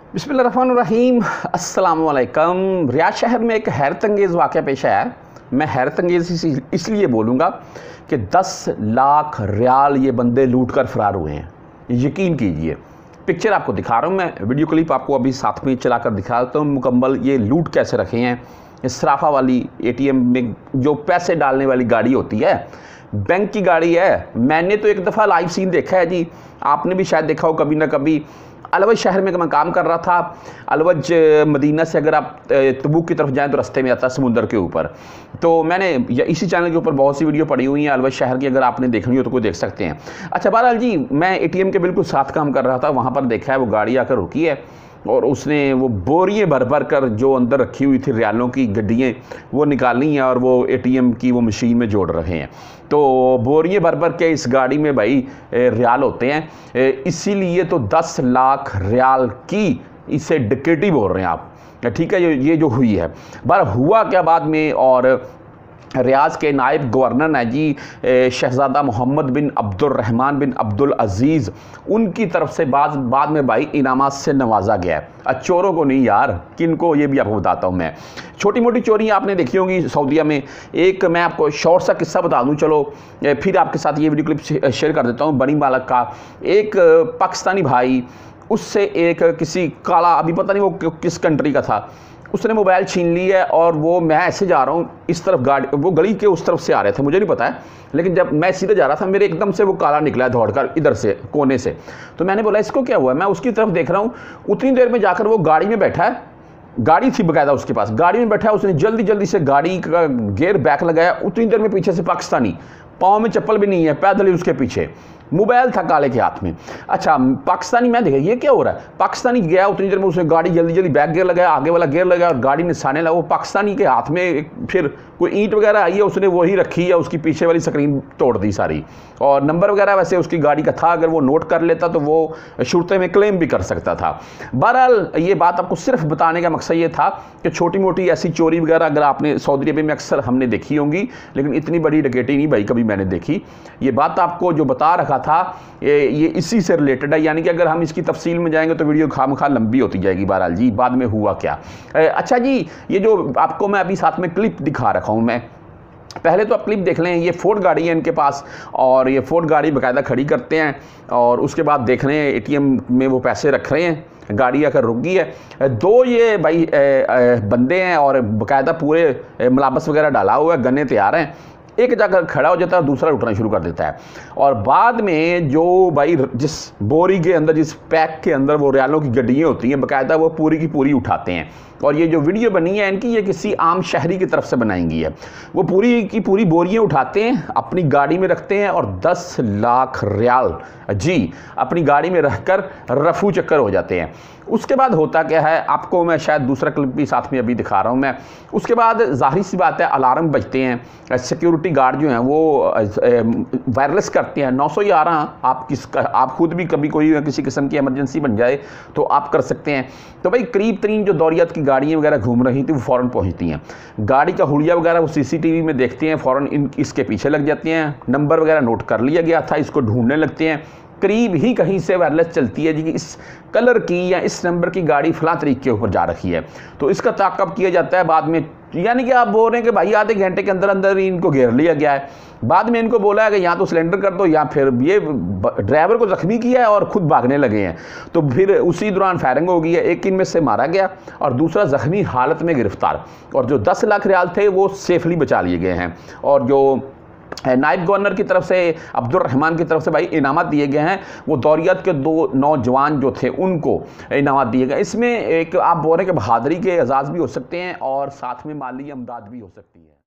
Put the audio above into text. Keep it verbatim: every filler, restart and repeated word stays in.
बिस्मिल्लाहिर्रहमानिर्रहीम, अस्सलाम वालेकुम। रियाद शहर में एक हैरत अंगेज़ वाक़या पेश आया है। मैं हैरत अंगेज़ इसलिए बोलूँगा कि दस लाख रियाल ये बंदे लूट कर फ़रार हुए हैं। यकीन कीजिए, पिक्चर आपको दिखा रहा हूँ मैं, वीडियो क्लिप आपको अभी साथ में चला कर दिखा देता हूँ मुकम्मल ये लूट कैसे रखे हैं। इस सराफा वाली एटीएम में जो पैसे डालने वाली गाड़ी होती है, बैंक की गाड़ी है। मैंने तो एक दफ़ा लाइव सीन देखा है जी, आपने भी शायद देखा हो कभी ना कभी। अलवज शहर में मैं काम कर रहा था। अलवज मदीना से अगर आप तबूक की तरफ जाएं तो रास्ते में आता है समुंदर के ऊपर। तो मैंने इसी चैनल के ऊपर बहुत सी वीडियो पड़ी हुई हैं अलवज शहर की, अगर आपने देखनी हो तो कोई देख सकते हैं। अच्छा बहरहाल जी, मैं एटीएम के बिल्कुल साथ काम कर रहा था, वहाँ पर देखा है वो गाड़ी आकर रुकी है और उसने वो बोरियाँ भर भर कर जो अंदर रखी हुई थी रियालों की गड्डियाँ वो निकाली हैं और वो एटीएम की वो मशीन में जोड़ रहे हैं। तो बोरियाँ भर भर के इस गाड़ी में भाई रियाल होते हैं, इसीलिए तो दस लाख रियाल की इसे डकैती बोल रहे हैं आप, ठीक है। ये जो हुई है, बार हुआ क्या बाद में, और रियाज के नायब गवर्नर हैं जी शहजादा Mohammed bin Abdurrahman bin Abdul Aziz, उनकी तरफ से बाद बाद में भाई इनामात से नवाजा गया है। चोरों को नहीं यार, किन को, ये भी आपको बताता हूँ मैं। छोटी मोटी चोरियाँ आपने देखी होंगी सऊदीया में। एक मैं आपको शॉर्ट सा किस्सा बता दूँ, चलो फिर आपके साथ ये वीडियो क्लिप शेयर कर देता हूँ। बनी मालक का एक पाकिस्तानी भाई, उससे एक किसी काला, अभी पता नहीं वो किस कंट्री का था, उसने मोबाइल छीन ली है। और वो मैं ऐसे जा रहा हूँ इस तरफ, गाड़ी वो गली के उस तरफ से आ रहे थे, मुझे नहीं पता है, लेकिन जब मैं सीधे जा रहा था मेरे एकदम से वो काला निकला है दौड़कर इधर से कोने से। तो मैंने बोला इसको क्या हुआ है, मैं उसकी तरफ देख रहा हूँ। उतनी देर में जाकर वो गाड़ी में बैठा है, गाड़ी थी बकायदा उसके पास, गाड़ी में बैठा है, उसने जल्दी जल्दी से गाड़ी का गेयर बैक लगाया। उतनी देर में पीछे से पाकिस्तानी, पाँव में चप्पल भी नहीं है, पैदल ही उसके पीछे, मोबाइल था काले के हाथ में। अच्छा पाकिस्तानी, मैं देखा ये क्या हो रहा है। पाकिस्तानी गया, उतनी देर में उसने गाड़ी जल्दी जल्दी बैक गियर लगाया, आगे वाला गियर लगाया और गाड़ी निशाने लगा। वो पाकिस्तानी के हाथ में फिर कोई ईंट वगैरह आई है, उसने वही रखी है, उसकी पीछे वाली स्क्रीन तोड़ दी सारी। और नंबर वगैरह वैसे उसकी गाड़ी का था, अगर वो नोट कर लेता तो वो शुरते में क्लेम भी कर सकता था। बहरहाल ये बात आपको सिर्फ बताने का मकसद ये था कि छोटी मोटी ऐसी चोरी वगैरह अगर आपने सऊदी अरब में अक्सर हमने देखी होंगी, लेकिन इतनी बड़ी डकैती नहीं भाई कभी मैंने देखी। ये बात आपको जो बता रखा था ये ये इसी से रिलेटेड है, यानी कि अगर हम इसकी तफसील में जाएंगे तो वीडियो खामखा लंबी होती जाएगी। बहरहाल जी, बाद में हुआ क्या। अच्छा जी, ये जो आपको मैं अभी साथ में क्लिप दिखा रखा हूँ मैं, पहले तो आप क्लिप देख लें। ये फोर्ड गाड़ी है इनके पास और ये फोर्ड गाड़ी बाकायदा खड़ी करते हैं और उसके बाद देख रहे हैं एटीएम में वो पैसे रख रहे हैं, गाड़ी आकर रुक गई है। दो ये भाई ए, ए, बंदे हैं और बाकायदा पूरे मलाबस वगैरह डाला हुआ है, गन्ने तैयार हैं। एक जाकर खड़ा हो जाता है, दूसरा उठना शुरू कर देता है। और बाद में जो भाई जिस बोरी के अंदर, जिस पैक के अंदर वो रियालों की गड्डियाँ होती हैं, बाकायदा वो पूरी की पूरी उठाते हैं। और ये जो वीडियो बनी है इनकी, ये किसी आम शहरी की तरफ से बनाई गई है। वो पूरी की पूरी बोरियाँ उठाते हैं, अपनी गाड़ी में रखते हैं और दस लाख रियाल जी अपनी गाड़ी में रखकर रफू चक्कर हो जाते हैं। उसके बाद होता क्या है आपको मैं शायद दूसरा क्लिप भी साथ में अभी दिखा रहा हूँ मैं। उसके बाद जाहिर सी बात है अलार्म बजते हैं, सिक्योरिटी गार्ड जो हैं वो वायरलेस करते हैं नौ सौ ग्यारह। आप किस आप खुद भी कभी कोई किसी किस्म की इमरजेंसी बन जाए तो आप कर सकते हैं। तो भाई करीब तरीन जो दौरियात की गाड़ियाँ वगैरह घूम रही थी वो फ़ौरन पहुँचती हैं। गाड़ी का हुलिया वगैरह वो सीसीटीवी में देखते हैं, फ़ौरन इन इसके पीछे लग जाते हैं। नंबर वगैरह नोट कर लिया गया था, इसको ढूंढने लगते हैं। करीब ही कहीं से वायरलेस चलती है जी कि इस कलर की या इस नंबर की गाड़ी फलां तरीके के ऊपर जा रखी है, तो इसका ताक़ब किया जाता है बाद में। यानी कि आप बोल रहे हैं कि भाई आधे घंटे के अंदर अंदर ही इनको घेर लिया गया है। बाद में इनको बोला है कि या तो सिलेंडर कर दो या फिर ये ड्राइवर को ज़ख्मी किया है और खुद भागने लगे हैं। तो फिर उसी दौरान फायरिंग हो गई है, एक इनमें से मारा गया और दूसरा ज़ख्मी हालत में गिरफ्तार। और जो दस लाख रियाल थे वो सेफली बचा लिए गए हैं। और जो नायब गवर्नर की तरफ से अब्दुर्रहमान की तरफ से भाई इनामत दिए गए हैं, वो दौरियत के दो नौजवान जो थे उनको इनामत दिए गए। इसमें एक आप बोल रहे हैं कि बहादुरी के एजाज़ भी हो सकते हैं और साथ में माली अमदाद भी हो सकती है।